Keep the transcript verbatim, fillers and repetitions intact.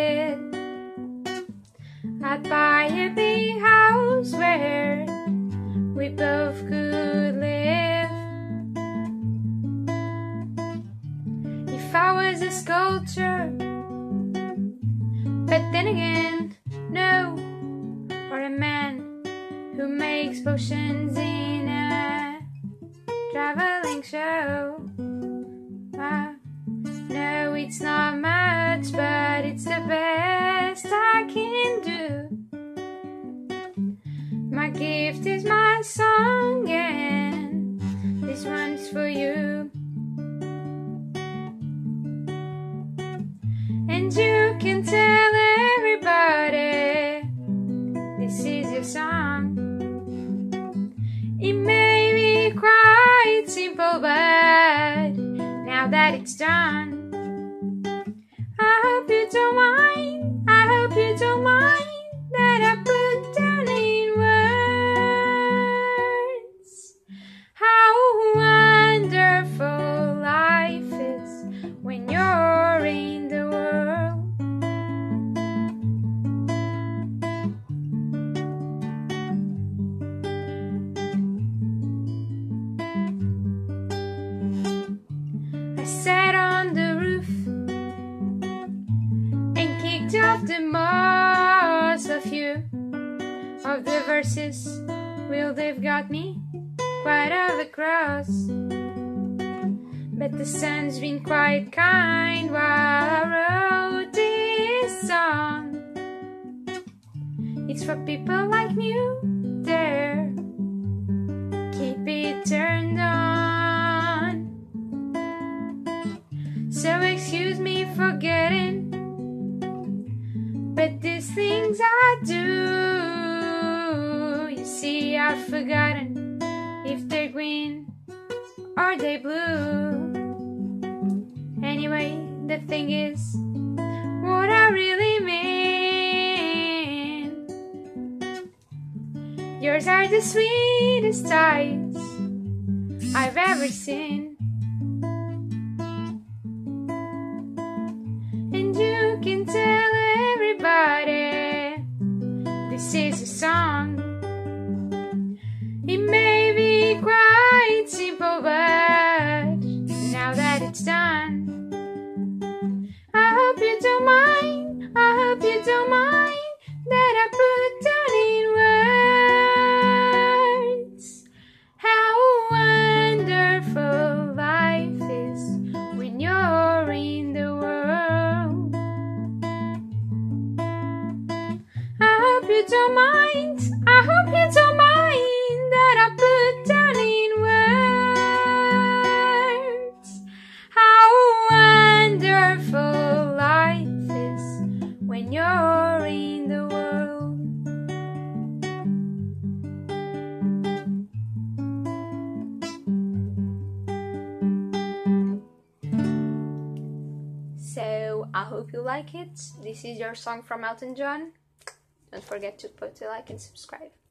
it, I'd buy a big house where we both could live. If I was a sculptor, but then again, no, or a man who makes potions in a traveling show. Ah, no, it's not much, but it's the best I can do. My gift is my song, and this one's for you. And you can tell everybody this is your song. It may be quite simple, but now that it's done, I hope you don't mind, I hope you don't mind that I put down in words how wonderful life is when you're in the world. I sat on the roof and kicked off the most a few of the verses. Well, they've got me quite of a cross, but the sun's been quite kind while I wrote this song. It's for people like you there, keep it turned on. So excuse me for getting, but these things I do, you see, I've forgotten if they're green or they blue. Anyway, the thing is, what I really mean, yours are the sweetest eyes I've ever seen. And you can tell everybody this is a song. It may be quite simple, but now that it's done, I hope you don't mind, I hope you don't mind that I put down in words how wonderful life is when you're in the world. I hope you don't mind, I hope you don't mind that I put down in words how wonderful life is when you're in the world. So I hope you like it. This is your song from Elton John. Don't forget to put a like and subscribe.